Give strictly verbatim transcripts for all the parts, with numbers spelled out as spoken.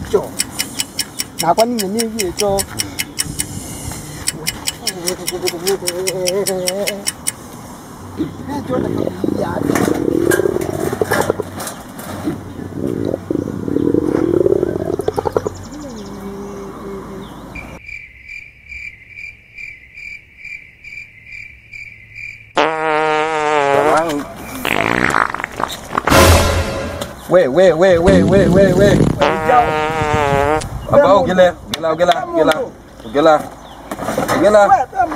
cho na kwa nini mimi cho cho na ya Wait, wait, wait, wait, wait, wait, wait. Abao gila, gila, gila, gila, gila, gila.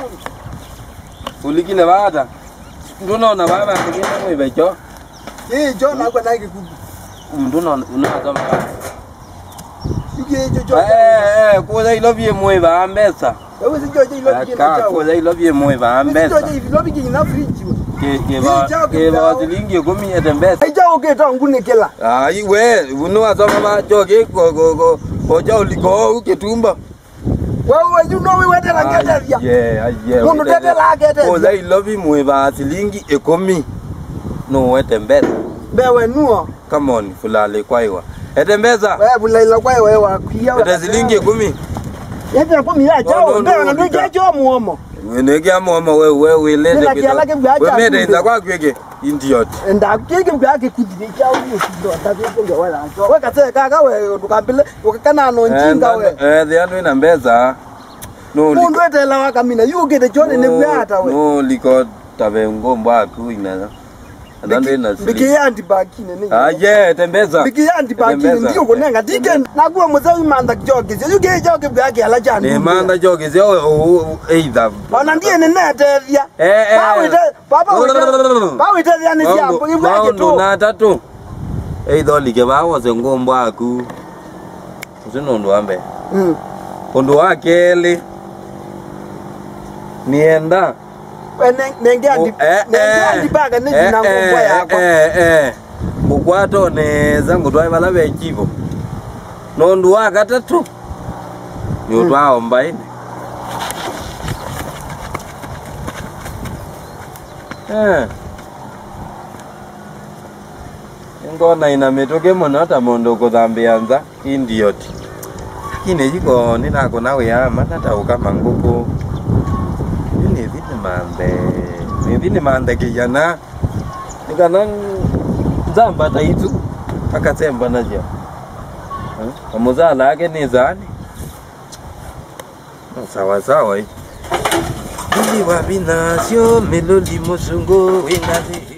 Uli gila bada. Ndono na baba kingine mwe becho. Eh, jo na kwa nake kubu. Ndono unaza mba. Ige jo jo. Eh, eh, ko dai lobie mwe ba ambesa. Wewe si jo jo lobie na chao. Ko dai lobie mwe ba ambesa. Jo jo lobie ki na fridge. Ke ke ba ke ba zilingi kumi etembesa. Ai jo ke to ngune kela. Ai we, uno azoma ba jo ke ko ko ko ko jo liko uketumba. Wewe you know we wete la gete ya. Yeah, yeah. Kono tete la gete. Ko dai lobie mwe ba zilingi ekumi. No etembesa. Bewe nuo. Come on, fulale kwaiwa. Etembeza. Wewe bulaila kwaiwa wewe kuya. Ete zilingi kumi. Yete kwa mira chao ndio na ndio cho muomo. Wenege amomo wewe wewe lende kido. Wewe mede inza kwa kweke idiot. Enda kike byake kudire chao ni kido atabiko ndio wala. Wewe kate kaka wewe tukambile ukakana no njinga wewe. Eh the ando ina mbeza. No. Mundu etela wakamina yugede chone ne byata wewe. No liko tabe ngombo aku ina. Adande na sili. Biki yandi bakine ne. Ah yeah, tembeza. Biki yandi bakine ndio kunenga dike nakuwa muzawi manda joge. Yuge joge byake ala jani. Ne manda joge zio either. Ona ndiye ne netevya. Eh eh. Bawe te baba wewe. Bawe te yani siambo ibwake tu. Na tatu. Either like bawo ze ngombo aku. Usinondo ambe. Mm. Kondo wake ele. Nienda. Nenge andi nenge andi baga ne jina ngombo yako. Eh eh. Mukwato neza ngutwa bala bekibo. Nondu wakatatu. Yotwa omba ine. Eh. Ngona ina metoke mona ta mondo ko zambianza idiot. Kine jiko nina ko nawe ya manata ukama nguko. Ini vile mande. Ni vile mande kijana. Nikana zamba taitu akatsemba naje. Amuzala yake ni zani. Sawa sawa hii. Ili wabinasyo melodi musungu inazi.